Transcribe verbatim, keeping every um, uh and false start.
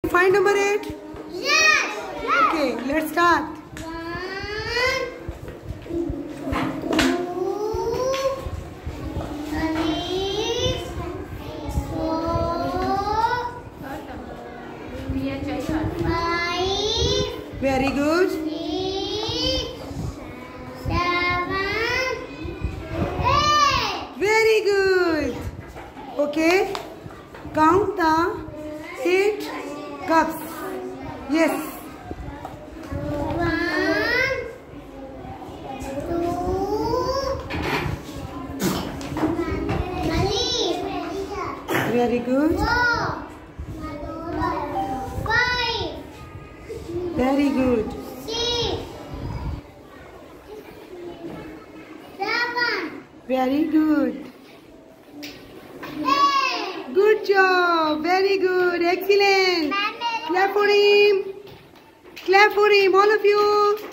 Find number eight? Yes. Okay, let's start. Very good. Six, seven, eight. Very good. Okay. Count the eight cups. Yes. One, two, three, Very good. four, five, Very good. six, seven, Very good. eight. Good job. Very good. Excellent. Clap for him. Clap for him, all of you.